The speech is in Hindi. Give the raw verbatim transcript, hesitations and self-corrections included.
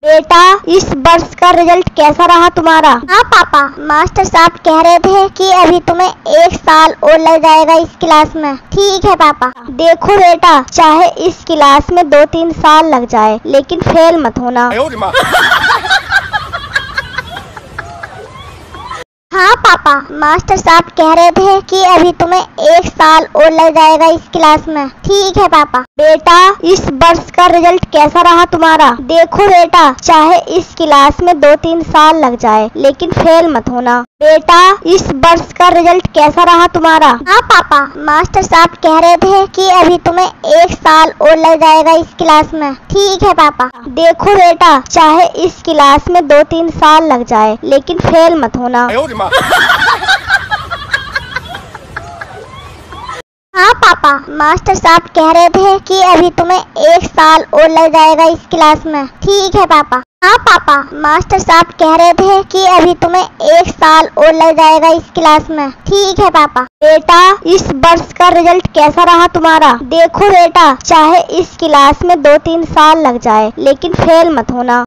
बेटा, इस वर्ष का रिजल्ट कैसा रहा तुम्हारा? हाँ पापा, मास्टर साहब कह रहे थे कि अभी तुम्हें एक साल और लग जाएगा इस क्लास में। ठीक है पापा। देखो बेटा, चाहे इस क्लास में दो तीन साल लग जाए लेकिन फेल मत होना। हाँ पापा, मास्टर साहब कह रहे थे कि अभी तुम्हें एक साल और लग जाएगा इस क्लास में। ठीक है पापा। बेटा, इस वर्ष का रिजल्ट कैसा रहा तुम्हारा? देखो बेटा, चाहे इस क्लास में दो तीन साल लग जाए लेकिन फेल मत होना। बेटा, इस वर्ष का रिजल्ट कैसा रहा तुम्हारा? हाँ पापा, मास्टर साहब कह रहे थे कि अभी तुम्हें एक साल और लग जाएगा इस क्लास में। ठीक है पापा। देखो बेटा, चाहे इस क्लास में दो तीन साल लग जाए लेकिन फेल मत होना। हाँ पापा, मास्टर साहब कह रहे थे कि अभी तुम्हें एक साल और लग जाएगा इस क्लास में। ठीक है पापा। हाँ पापा, मास्टर साहब कह रहे थे कि अभी तुम्हें एक साल और लग जाएगा इस क्लास में। ठीक है पापा। बेटा, इस वर्ष का रिजल्ट कैसा रहा तुम्हारा? देखो बेटा, चाहे इस क्लास में दो तीन साल लग जाए लेकिन फेल मत होना।